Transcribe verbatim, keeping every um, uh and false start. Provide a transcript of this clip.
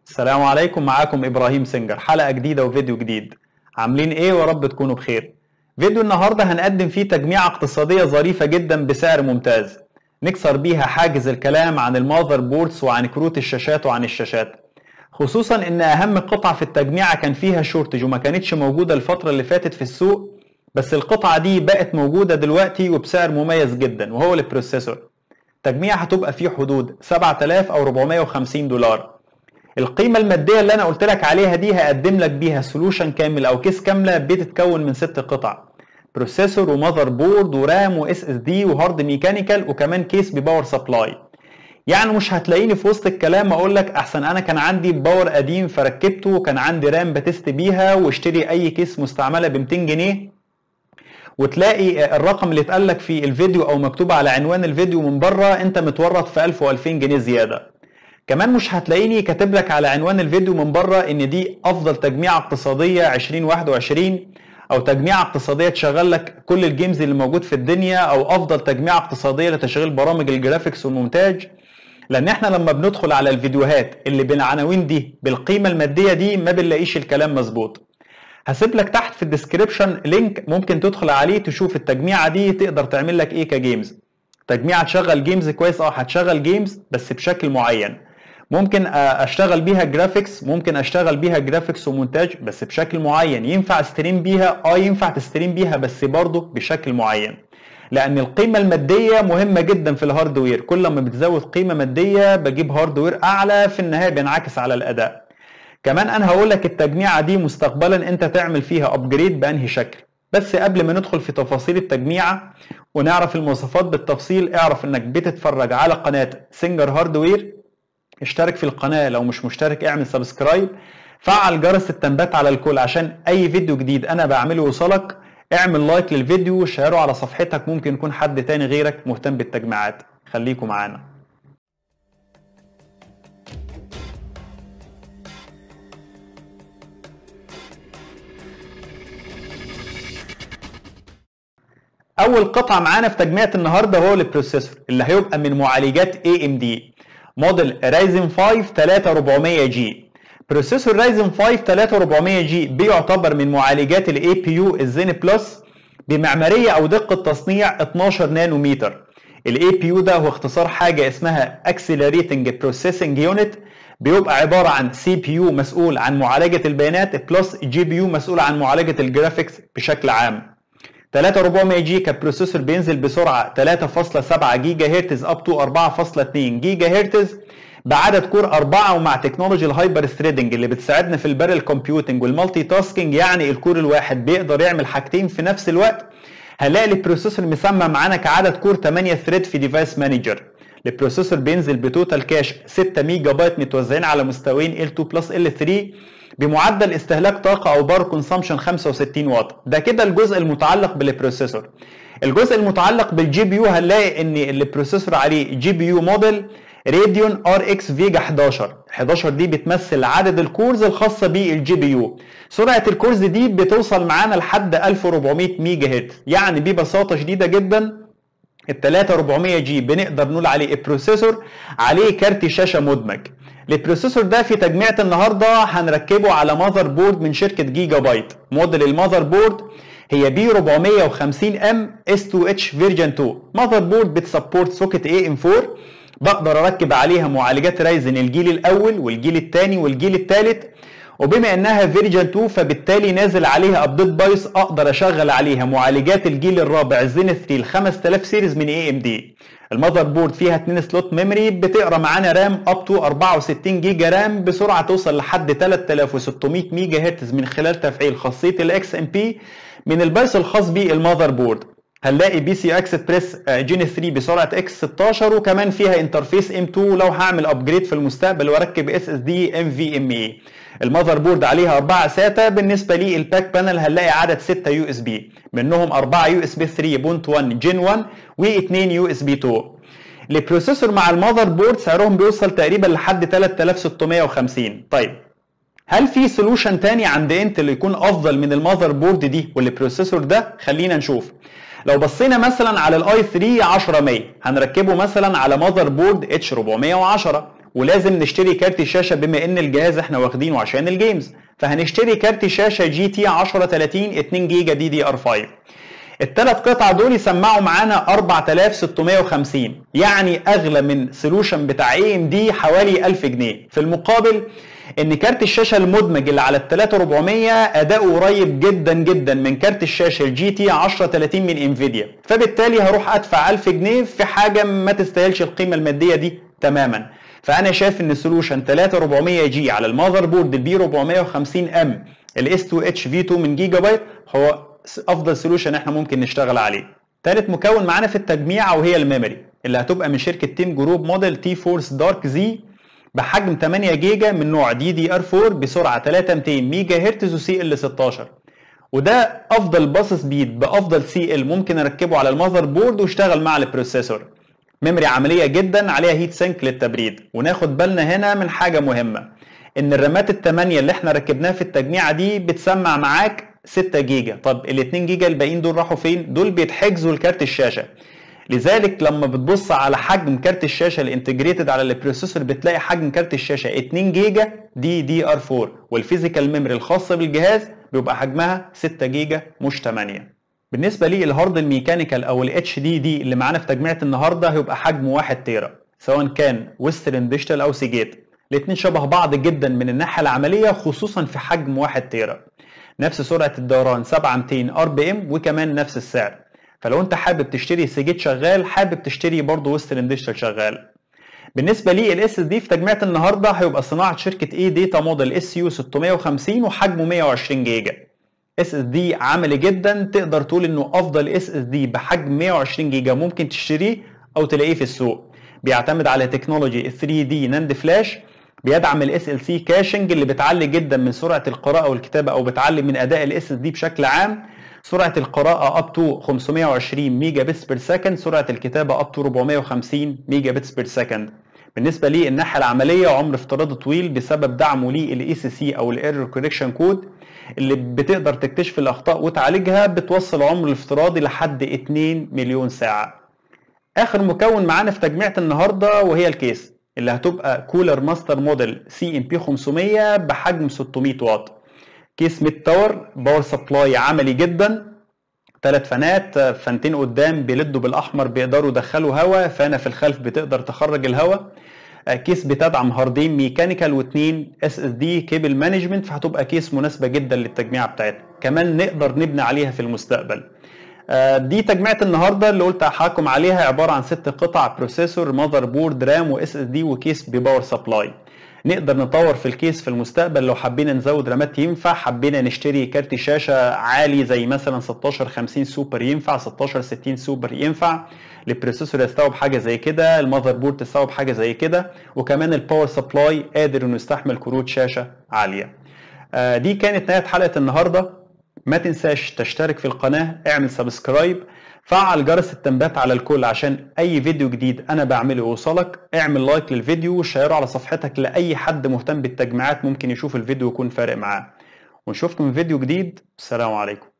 السلام عليكم، معاكم إبراهيم سنجر، حلقة جديدة وفيديو جديد. عاملين إيه ورب تكونوا بخير. فيديو النهاردة هنقدم فيه تجميعة اقتصادية ظريفة جدا بسعر ممتاز نكسر بيها حاجز الكلام عن الماذر بوردز وعن كروت الشاشات وعن الشاشات، خصوصا إن أهم قطعة في التجميعة كان فيها شورتج وما كانتش موجودة الفترة اللي فاتت في السوق، بس القطعة دي بقت موجودة دلوقتي وبسعر مميز جدا وهو البروسيسور. تجميعة هتبقى فيه حدود سبعة آلاف أو أربعمائة وخمسين دولار. القيمة المادية اللي أنا قلت لك عليها دي هقدم لك بيها سولوشن كامل أو كيس كاملة بتتكون من ست قطع: بروسيسور وماذر بورد ورام واس اس دي وهارد ميكانيكال وكمان كيس بباور سبلاي. يعني مش هتلاقيني في وسط الكلام اقول لك احسن انا كان عندي باور قديم فركبته وكان عندي رام بتست بيها واشتري اي كيس مستعمله ب مئتين جنيه، وتلاقي الرقم اللي اتقال لك في الفيديو او مكتوب على عنوان الفيديو من بره انت متورط في ألف وألفين جنيه زياده. كمان مش هتلاقيني كاتب لك على عنوان الفيديو من بره ان دي افضل تجميعه اقتصاديه ألفين وواحد وعشرين او تجميعه اقتصاديه تشغل لك كل الجيمز اللي موجود في الدنيا او افضل تجميعه اقتصاديه لتشغيل برامج الجرافيكس والمونتاج، لان احنا لما بندخل على الفيديوهات اللي بالعناوين دي بالقيمه الماديه دي ما بنلاقيش الكلام مظبوط. هسيب لك تحت في الديسكريبشن لينك ممكن تدخل عليه تشوف التجميعه دي تقدر تعمل لك ايه كجيمز. تجميعه تشغل جيمز كويس، اه هتشغل جيمز بس بشكل معين. ممكن اشتغل بيها جرافيكس، ممكن اشتغل بيها جرافيكس ومونتاج بس بشكل معين. ينفع استريم بيها، اه ينفع تستريم بيها بس برضه بشكل معين، لان القيمه الماديه مهمه جدا في الهاردوير. كل ما بتزود قيمه ماديه بجيب هاردوير اعلى، في النهايه بينعكس على الاداء. كمان انا هقول لك التجميعه دي مستقبلا انت تعمل فيها ابجريد بانهي شكل. بس قبل ما ندخل في تفاصيل التجميعه ونعرف المواصفات بالتفصيل، اعرف انك بتتفرج على قناه سنجر هاردوير. اشترك في القناة لو مش مشترك، اعمل سبسكرايب، فعل جرس التنبيهات على الكل عشان اي فيديو جديد انا بعمله يوصلك. اعمل لايك للفيديو وشيره على صفحتك، ممكن يكون حد تاني غيرك مهتم بالتجميعات. خليكم معانا. اول قطعة معانا في تجميعة النهاردة هو البروسيسور اللي هيبقى من معالجات اي ام دي موديل رايزن خمسة ثلاثة آلاف وأربعمائة جي. بروسيسور رايزن خمسة ثلاثة آلاف وأربعمائة جي بيعتبر من معالجات الاي بي يو الزين بلس بمعماريه او دقه تصنيع اتناشر نانومتر. الاي بي يو ده هو اختصار حاجه اسمها اكسلريتنج بروسيسنج يونت، بيبقى عباره عن سي بي يو مسؤول عن معالجه البيانات بلس جي بي يو مسؤول عن معالجه الجرافيكس بشكل عام. ثلاثة آلاف وأربعمائة جي كبروسيسور بينزل بسرعه ثلاثة فاصلة سبعة جيجا هرتز اب تو أربعة فاصلة اتنين جيجا هرتز بعدد كور أربعة، ومع تكنولوجي الهايبر ثريدنج اللي بتساعدنا في البارل كومبيوتنج والمالتي تاسكينج، يعني الكور الواحد بيقدر يعمل حاجتين في نفس الوقت. هنلاقي البروسيسور مسمى معانا كعدد كور ثمانية ثريد في ديفايس مانجر. البروسيسور بينزل بتوتال كاش ستة ميجا بايت متوزعين على مستويين إل اتنين بلس إل تلاتة بمعدل استهلاك طاقه او بار كونسامشن خمسة وستين واط. ده كده الجزء المتعلق بالبروسيسور. الجزء المتعلق بالجي بي يو هنلاقي ان البروسيسور عليه جي بي يو موديل راديون ار اكس فيجا حداشر. حداشر دي بتمثل عدد الكورز الخاصه بالجي بي يو. سرعه الكورز دي بتوصل معانا لحد ألف وأربعمائة ميجا هرتز. يعني ببساطه شديده جدا ال ثلاثة آلاف وأربعمائة جي بنقدر نقول عليه البروسيسور عليه كارت شاشه مدمج. البروسيسور ده في تجميعة النهارده هنركبه على ماذر بورد من شركه جيجا بايت. موديل الماذر بورد هي بي أربعمائة وخمسين ام اس اتنين اتش فيرجن اتنين. ماذر بورد بتسبورت سوكت اي ام أربعة، بقدر اركب عليها معالجات رايزن الجيل الاول والجيل الثاني والجيل الثالث، وبما انها فيرجن اتنين فبالتالي نازل عليها ابديت بايوس اقدر اشغل عليها معالجات الجيل الرابع زين ثلاثة ال خمسة آلاف سيريز من اي ام دي. المذر بورد فيها اتنين سلوت ميموري، بتقرا معانا رام اب تو أربعة وستين جيجا رام بسرعه توصل لحد ثلاثة آلاف وستمائة ميجا هرتز من خلال تفعيل خاصيه الاكس ام بي من البايوس الخاص بالمذر بورد. هنلاقي بي سي اكسبريس جين ثلاثة بسرعه اكس ستاشر، وكمان فيها انترفيس ام اتنين لو هعمل ابجريد في المستقبل واركب اس اس دي ام في ام اي. المذر بورد عليها أربعة ساتا. بالنسبه للباك بانل هنلاقي عدد ستة يو اس بي، منهم أربعة يو اس بي ثلاثة نقطة واحد جين واحد واثنين يو اس بي اتنين. البروسيسور مع المذر بورد سعرهم بيوصل تقريبا لحد ثلاثة آلاف وستمائة وخمسين. طيب هل في سولوشن تاني عند انتل يكون افضل من المذر بورد دي والبروسيسور ده؟ خلينا نشوف. لو بصينا مثلا على الاي ثلاثة عشرة مية هنركبه مثلا على ماذر بورد اتش أربعمائة وعشرة ولازم نشتري كارت الشاشه بما ان الجهاز احنا واخدينه عشان الجيمز، فهنشتري كارت شاشه جي تي عشرة ثلاثين اتنين جيجا دي دي ار خمسة. الثلاث قطع دول يسمعوا معانا أربعة آلاف وستمية وخمسين، يعني اغلى من سولوشن بتاع اي ام دي حوالي ألف جنيه. في المقابل ان كارت الشاشه المدمج اللي على ال ثلاثة آلاف وأربعمية اداؤه قريب جدا جدا من كارت الشاشه الجي تي عشرة ثلاثين من انفيديا، فبالتالي هروح ادفع ألف جنيه في حاجه ما تستاهلش القيمه الماديه دي تماما. فانا شايف ان السولوشن ثلاثة آلاف وأربعمية جي على المذر بورد البي أربعمية وخمسين ام الاس اتنين اتش في اتنين من جيجا بايت هو افضل سولوشن احنا ممكن نشتغل عليه. ثالث مكون معانا في التجميع وهي الميموري اللي هتبقى من شركه تيم جروب موديل تي فورس دارك زي بحجم ثمانية جيجا من نوع دي دي ار أربعة بسرعه ثلاثة آلاف ومئتين ميجا هرتز وسي ال ستاشر، وده افضل باص سبيد بافضل سي ال ممكن اركبه على المذر بورد واشتغل مع البروسيسور. ميموري عمليه جدا عليها هيت سينك للتبريد. وناخد بالنا هنا من حاجه مهمه، ان الرامات الثمانية اللي احنا ركبناها في التجميعه دي بتسمع معاك ستة جيجا. طب ال اتنين جيجا الباقيين دول راحوا فين؟ دول بيتحجزوا لكارت الشاشه. لذلك لما بتبص على حجم كارت الشاشه الانتجريتد على البروسيسور بتلاقي حجم كارت الشاشه اتنين جيجا دي دي ار أربعة، والفيزيكال ميموري الخاصه بالجهاز بيبقى حجمها ستة جيجا مش ثمانية. بالنسبه لي الهارد الميكانيكال او الاتش دي دي اللي معانا في تجميعه النهارده هيبقى حجمه واحد تيرا، سواء كان ويسترن ديجيتال او سيجيت. الاثنين شبه بعض جدا من الناحيه العمليه خصوصا في حجم واحد تيرا. نفس سرعه الدوران سبعة آلاف ومئتين ار بي ام وكمان نفس السعر. فلو انت حابب تشتري سيجيت شغال، حابب تشتري برضه ويسترن ديجيتال شغال. بالنسبه لي الاس اس دي في تجميعه النهارده هيبقى صناعه شركه اي داتا موديل اس يو ستمية وخمسين وحجمه مية وعشرين جيجا. اس اس دي عملي جدا، تقدر تقول انه افضل اس اس دي بحجم مية وعشرين جيجا ممكن تشتريه او تلاقيه في السوق. بيعتمد على تكنولوجي ثري دي ناند فلاش، بيدعم الاس ال سي كاشنج اللي بتعلي جدا من سرعه القراءه والكتابه او بتعلي من اداء الاس اس دي بشكل عام. سرعه القراءه اب تو خمسمية وعشرين ميجا بتس بير سكند، سرعه الكتابه اب تو أربعمية وخمسين ميجا بتس بير سكند. بالنسبه لي الناحيه العمليه عمر افتراضي طويل بسبب دعمه للاي سي سي او الايرور كوريكشن كود اللي بتقدر تكتشف الاخطاء وتعالجها، بتوصل عمر الافتراضي لحد اتنين مليون ساعه. اخر مكون معانا في تجميعه النهارده وهي الكيس اللي هتبقى كولر ماستر موديل سي ام بي خمسمية بحجم ستمية واط. كيس ميد تاور، باور سبلاي عملي جدا، ثلاث فانات، فانتين قدام بيلدوا بالاحمر بيقدروا يدخلوا هواء، فانا في الخلف بتقدر تخرج الهواء. كيس بتدعم هاردين ميكانيكال واثنين اس اس دي كيبل مانجمنت، فهتبقى كيس مناسبه جدا للتجميعه بتاعتنا، كمان نقدر نبني عليها في المستقبل. دي تجميعه النهارده اللي قلت هحكم عليها، عباره عن ست قطع: بروسيسور، ماذر بورد، رام، واس اس دي، وكيس بباور سبلاي. نقدر نطور في الكيس في المستقبل لو حبينا نزود رامات ينفع، حبينا نشتري كارت شاشه عالي زي مثلا ستاشر خمسين سوبر ينفع، ستاشر ستين سوبر ينفع، البروسيسور يستوعب حاجه زي كده، المذر بورد تستوعب حاجه زي كده، وكمان الباور سبلاي قادر انه يستحمل كروت شاشه عاليه. دي كانت نهايه حلقه النهارده. ما تنساش تشترك في القناه، اعمل سبسكرايب، فعل جرس التنبيهات على الكل عشان اي فيديو جديد انا بعمله يوصلك، اعمل لايك للفيديو وشيره على صفحتك لاي حد مهتم بالتجميعات ممكن يشوف الفيديو ويكون فارق معاه. ونشوفكم في فيديو جديد. السلام عليكم.